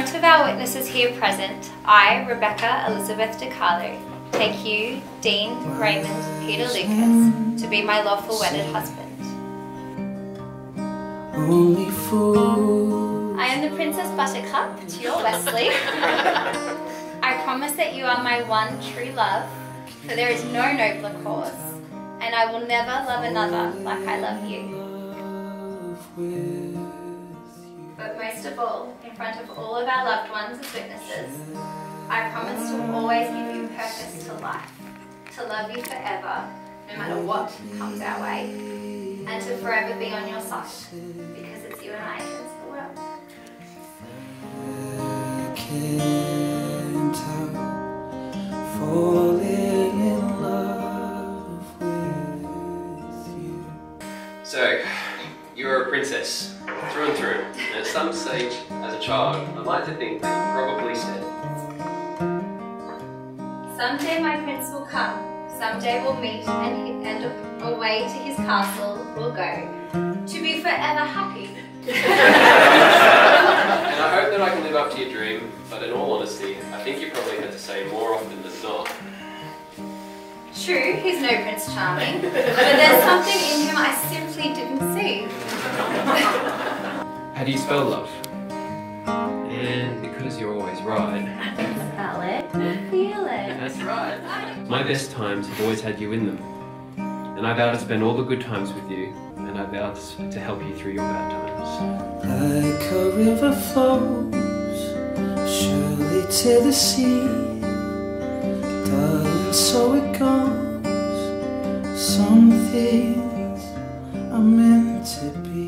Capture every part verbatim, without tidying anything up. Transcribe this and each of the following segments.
front of our witnesses here present, I, Rebecca Elizabeth DiCarlo, take you, Dean Raymond Peter Lucas, to be my lawful wedded husband. Only fools. I am the Princess Buttercup to your Wesley. I promise that you are my one true love, for there is no nobler cause, and I will never love another like I love you. But most of all, in front of all of our loved ones as witnesses, I promise to always give you purpose to life, to love you forever, no matter what comes our way, and to forever be on your side, because it's you and I against the world. I can't help falling in love with you. So, you were a princess, through and through, and at some stage as a child, I'd like to think that you probably said, "Someday my prince will come, someday we'll meet, and, he, and away to his castle we'll go, to be forever happy." And I hope that I can live up to your dream, but in all honesty, I think you probably had to say more often than not. True, he's no Prince Charming, but there's something in him I simply didn't see. How do you spell love? And because you're always right. Spell it, feel it. That's right. My best times have always had you in them. And I vow to spend all the good times with you, and I vow to help you through your bad times. Like a river flows surely to the sea, darling, so it goes. Some things are meant to be.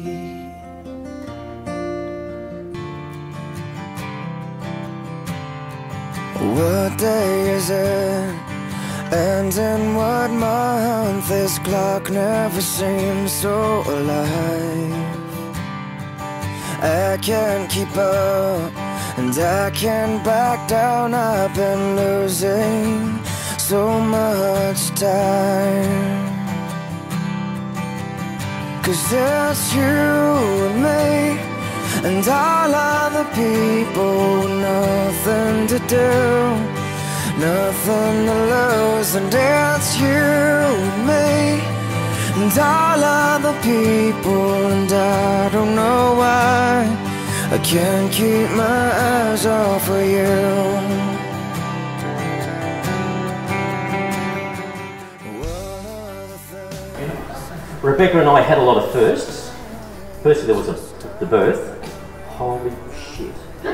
What day is it? And in what month? This clock never seems so alive. I can't keep up, and I can't back down. I've been losing so much time. 'Cause it's you and me, and all other people, nothing to do, nothing to lose. And it's you and me, and all other people, and I don't know why I can't keep my eyes off of you. Rebecca and I had a lot of firsts. Firstly, there was a, the birth. Holy shit.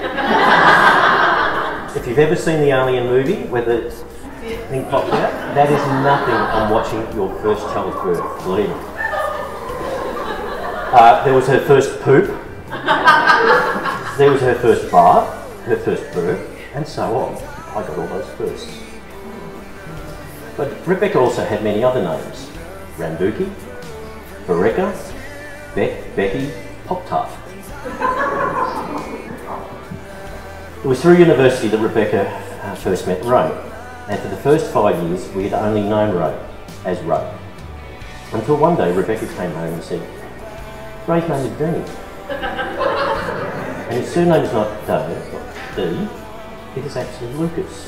If you've ever seen the Alien movie where the thing pops out, that is nothing on watching your first child's birth, believe me. Uh, there was her first poop. There was her first bath, her first birth, and so on. I got all those firsts. But Rebecca also had many other names. Rambuki, Bereka, Beck, Becky, Pop-Tart. It was through university that Rebecca uh, first met Ray, and for the first five years we had only known Ray as Ray. Until one day Rebecca came home and said, "Ray's name is Dean." And his surname is not Dave, D, it is actually Lucas.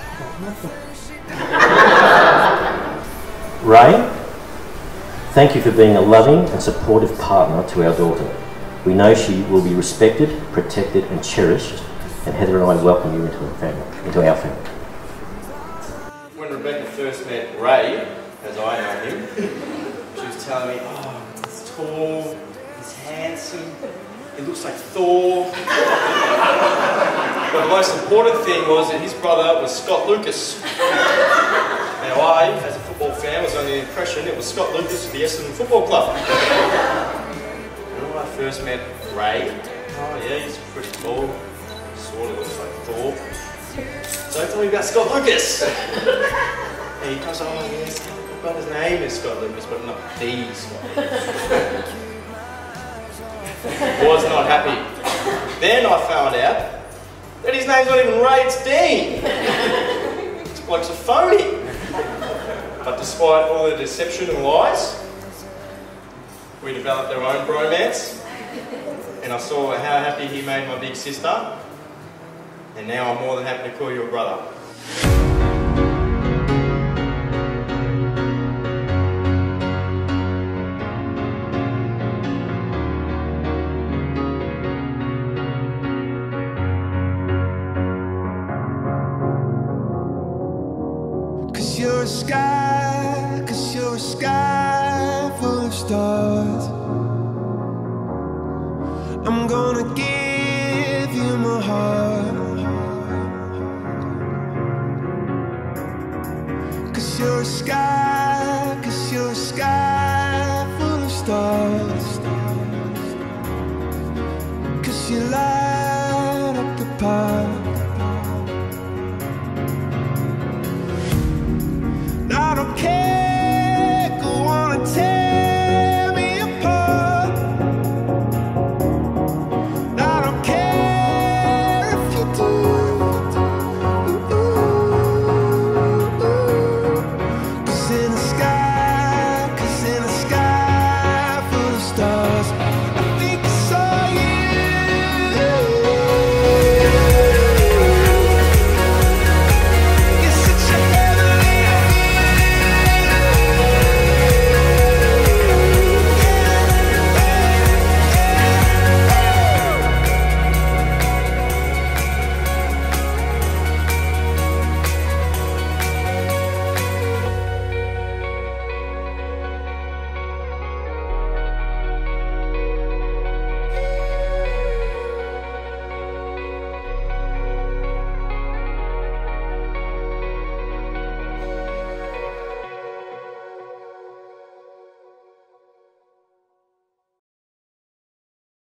Ray, thank you for being a loving and supportive partner to our daughter. We know she will be respected, protected and cherished, and Heather and I welcome you into our family. Into our family. When Rebecca first met Ray, as I know him, she was telling me, "Oh, he's tall, he's handsome, he looks like Thor." But the most important thing was that his brother was Scott Lucas. Now I, as a football fan, was under the impression it was Scott Lucas of the Essendon Football Club. When I first met Ray, oh yeah, he's pretty tall, sort of looks like Thor. So tell me about Scott Lucas. And he comes, "Oh yes, my brother's name is Scott Lucas, but not the Scott Lucas." Was not happy. Then I found out that his name's not even Ray, it's Dean. This bloke's a phony. But despite all the deception and lies, we developed our own bromance, and I saw how happy he made my big sister, and now I'm more than happy to call you a brother. Cause you're a sky, cause you're a sky full of stars. I'm gonna give you my heart. Cause you're a sky, cause you're a sky full of stars. Cause you light up the path.